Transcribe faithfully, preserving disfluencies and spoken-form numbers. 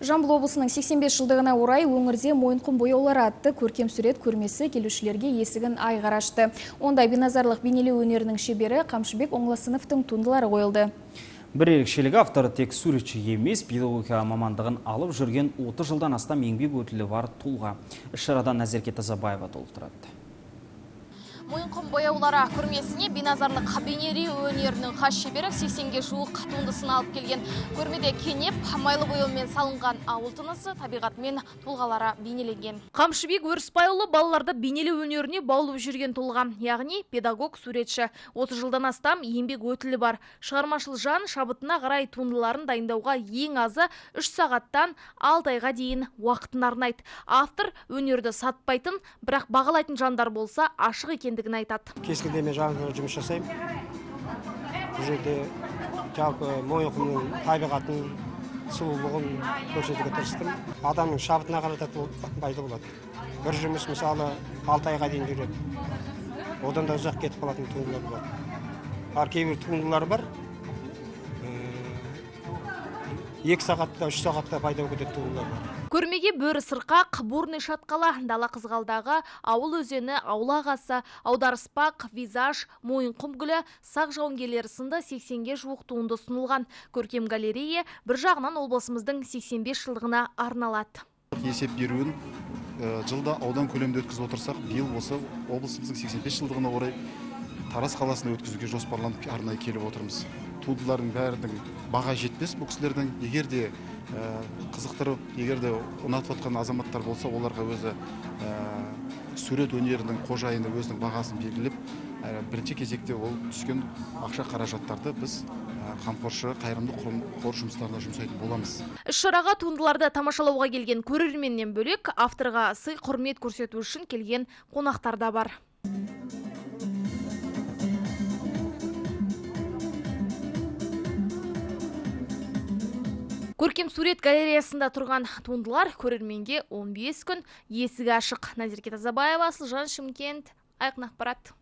Жамбыл облысының сексен бес жылдығына орай өңірде мойынқұм бояулары атты көркем сурет көрмесі келушілерге есігін айқара ашты. Онда бейназарлық бейнелеу өнерінің шебері Қамшыбек Оңласыновтың туындылары қойылды. Бір ерекшелігі авторы тек суретші емес, педагогика мамандығын алып жүрген отыз жылдан астам еңбек өтілі бар тұлға. Іс-шарадан Назерке Тазабаева толықтырады. Мойынқұм бояулары көрмесіне бейназарлық бейнелеу өнерінің хас шебері сексенге жуық туындысын алып келген. Көрмеде кенеп, майлы бояумен салынған ауыл тынысы, табиғат мен тұлғалары бейнеленген. Қамшыбек Өрісбайұлы балаларды бейнелеу өнеріне баулып жүрген тұлға, яғни педагог суретші. отыз жылдан астам еңбек өтілі бар. Шығармашыл жан шабытына қарай туындыларын дайындауға ең азы үш сағаттан алты айға дейін уақытын арнайды. Автор өнерді сатпайтын, бірақ бағалайтын жандар болса ашық екенді айтады. Кез келген мен жаңа жұмыс жасаймын. Бұл жерде жалпы Мойынқұмның табиғатын, сұлулығын көрсетуге тырыстым. Адамның шабытына қарататын пайда болады. Бір жұмыс мысалы алты айға дейін жүреді. Одан да ұзақ кетіп қалатын туындылар болады. Ал кейбір туындылар бар. екі сағатта, үш сағатта пайда кететін туындылар бар. Көрмеге бөрі сырқақ, бурный шатқала, дала қызғалдағы, ауыл өзені, аула ағасы, аударыспақ, визаж, мойынқұм гүлі, сақ жауынгерлері сынды сексенге жуық туынды ұсынылған. Көркем галерея бір жағынан облысымыздың сексен бес жылдығына арналады. Есеп беруін жылда аудан көлемде өткізіп отырсақ, биыл осы облысымыздың сексен бес жылдығына орай Тараз қаласына өткізуге жоспарланып арнайы келіп отырмыз. Туындылардың бәрінің баға жетпес бұл кісілердің. Егер де қызықтырып, егер де ұнатып отқан азаматтар болса, оларға өзі сурет өнерінің қожайыны өзінің бағасын белгілеп, бірінші кезекте ол түскен ақша қаражаттарды біз қамқоршы, қайырымды қор жұмыстарына жұмсайтын боламыз. Іс-шараға туындыларды тамашалауға келген көрерменнен бөлек, авторға сый құрмет көрсету үшін келген қонақтар да бар. Көркем сурет галереясында тұрған туындылар көрерменге он бес күн есігі ашық. Назерке Тазабаева, Жан Шымкент, Айқын ақпарат.